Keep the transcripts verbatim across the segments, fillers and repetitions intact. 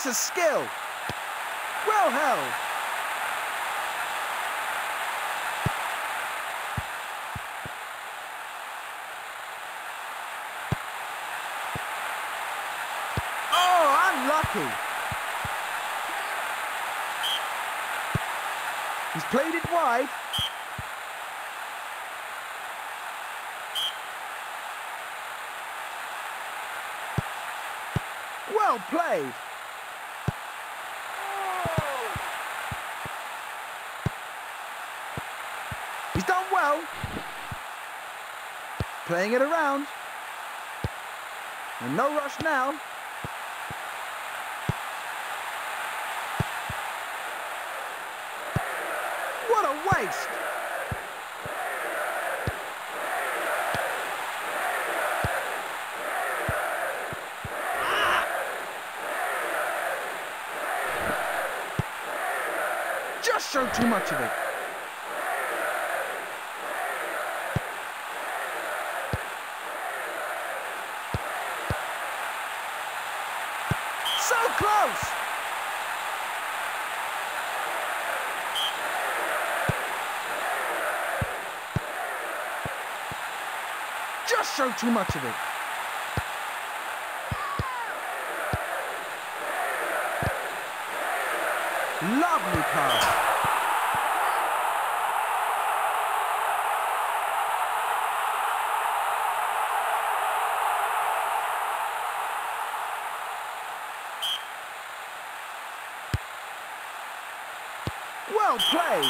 Piece of skill. Well held. Oh, unlucky. He's played it wide. Well played. He's done well. Playing it around. And no rush now. What a waste. Just showed too much of it. So close! Just showed too much of it. Lovely pass. Well played.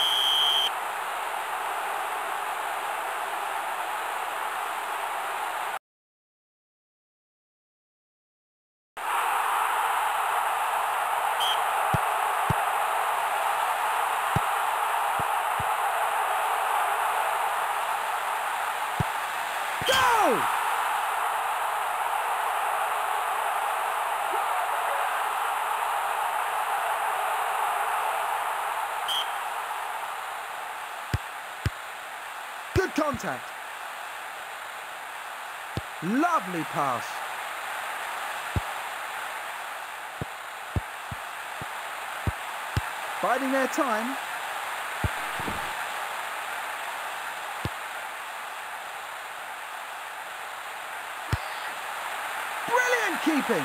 Go! Good contact. Lovely pass. Biding their time. Brilliant keeping.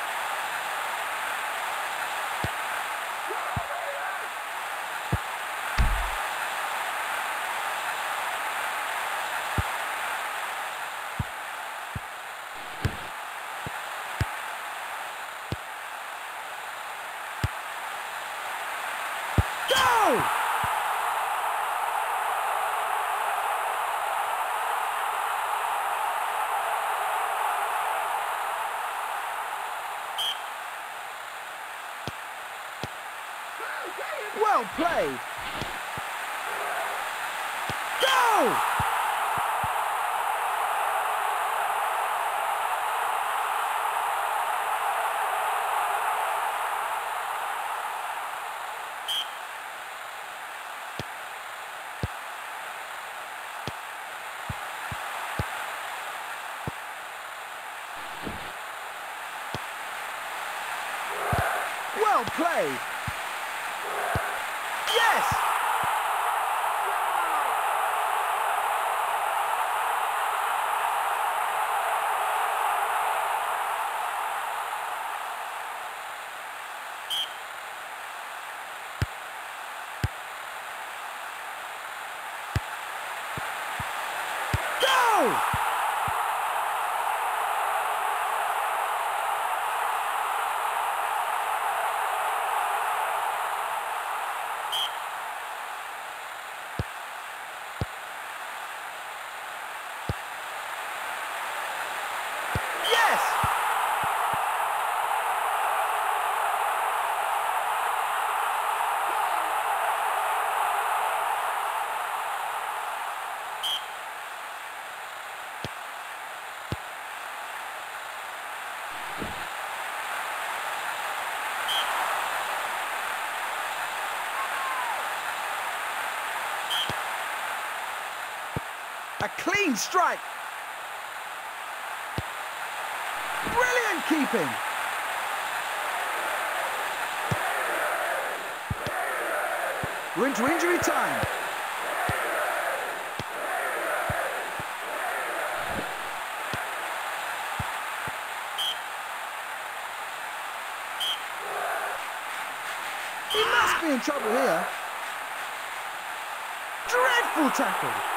Go! Well played. Go! Well played. Yes! Go! Yes! A clean strike. Brilliant keeping. We're into injury time. He must be in trouble here. Dreadful tackle.